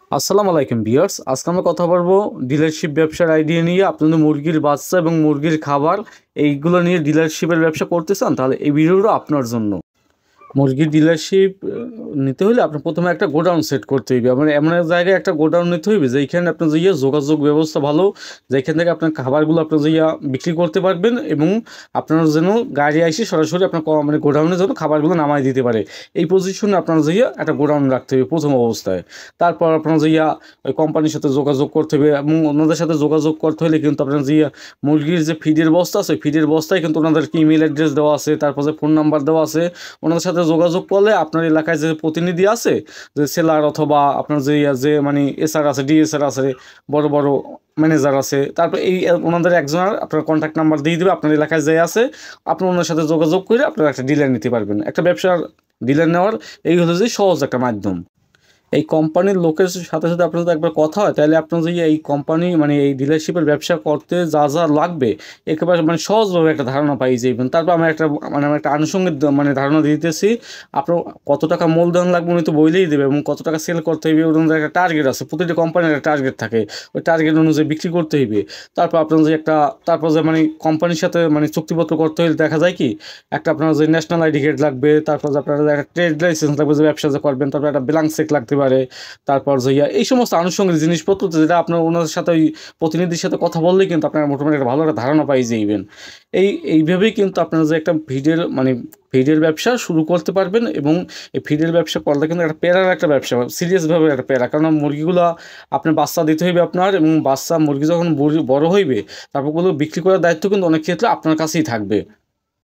আসসালামু আলাইকুম ভিউয়ার্স, আজকে আমরা কথা বলবো ডিলারশিপ ব্যবসার আইডিয়া নিয়ে। আপনাদের মুরগির বাচ্চা এবং মুরগির খাবার এইগুলো নিয়ে ডিলারশিপের ব্যবসা করতে চান, তাহলে এই ভিডিওটা আপনার জন্য। মুরগির ডিলারশিপ নিতে হলে আপনার প্রথমে একটা গোডাউন সেট করতে হইবে। আপনার এমন এক জায়গায় একটা গোডাউন নিতে হইবে যেইখানে আপনার যাইয়া যোগাযোগ ব্যবস্থা ভালো, যেখান থেকে আপনার খাবারগুলো আপনার যাইয়া বিক্রি করতে পারবেন এবং আপনার যেন গাড়ি আইসে সরাসরি আপনার মানে গোডাউনে যেন খাবারগুলো নামাই দিতে পারে। এই পজিশনে আপনার যাইয়া একটা গোডাউন রাখতে হবে প্রথম অবস্থায়। তারপর আপনার যাইয়া ওই কোম্পানির সাথে যোগাযোগ করতে হবে এবং ওনাদের সাথে যোগাযোগ করতে হলে কিন্তু আপনার যাইয়া মুরগির যে ফিডের বস্তা আছে, ফিডের বস্তায় কিন্তু ওনাদেরকে ইমেল অ্যাড্রেস দেওয়া আছে, তারপর যে ফোন নাম্বার দেওয়া আছে। ওনাদের সাথে যোগাযোগ করলে আপনার এলাকায় যে প্রতিনিধি আছে, যে সেলার অথবা আপনার যে মানে এসআর আছে, ডিএসআর আছে, বড় বড় ম্যানেজার আছে, তারপর এই ওনাদের একজনের আপনার কন্ট্যাক্ট নাম্বার দিয়ে দেবে। আপনার এলাকায় যে আছে আপনি ওনার সাথে যোগাযোগ করে আপনারা একটা ডিলার নিতে পারবেন। একটা ব্যবসার ডিলার নেওয়ার এই হলো যে সহজ একটা মাধ্যম। এই কোম্পানির লোকের সাথে সাথে আপনার যদি একবার কথা হয়, তাহলে আপনার যে এই কোম্পানি মানে এই ডিলারশিপের ব্যবসা করতে যা যা লাগবে একেবারে মানে সহজভাবে একটা ধারণা পাই যাবেন। তারপর আমি একটা আনুষঙ্গিক মানে ধারণা দিতেছি। আপনার কত টাকা মূলধন লাগবে উনি তো বইলেই দেবে, এবং কত টাকা সেল করতে হইবে ওনাদের একটা টার্গেট আছে। প্রতিটি কোম্পানির একটা টার্গেট থাকে, ওই টার্গেট অনুযায়ী বিক্রি করতে হইবে। তারপর আপনার যে একটা তারপর যে মানে কোম্পানির সাথে মানে চুক্তিপত্র করতে হলে দেখা যায় কি, একটা আপনার যে ন্যাশনাল আইডি কার্ড লাগবে, তারপর যে আপনার একটা ট্রেড লাইসেন্স লাগবে যে ব্যবসা যে করবেন, তারপর একটা ব্ল্যাঙ্ক চেক লাগতে পারে। তারপর যে এই সমস্ত আনুষঙ্গিক জিনিসপত্র যেটা আপনার ওনাদের সাথে ওই প্রতিনিধির সাথে কথা বললেই কিন্তু আপনারা মোটামুটি একটা ভালো একটা ধারণা পাই যাইবেন। এইভাবেই কিন্তু আপনারা যে একটা ফিডের ব্যবসা শুরু করতে পারবেন। এবং এই ফিডের ব্যবসা করলে কিন্তু একটা প্যারার একটা ব্যবসা, সিরিয়াসভাবে একটা প্যারা। কারণ মুরগিগুলো আপনার বাচ্চা দিতে হইবে আপনার, এবং বাচ্চা মুরগি যখন বড় হইবে তারপর ওগুলো বিক্রি করার দায়িত্ব কিন্তু অনেক ক্ষেত্রে আপনার কাছেই থাকবে।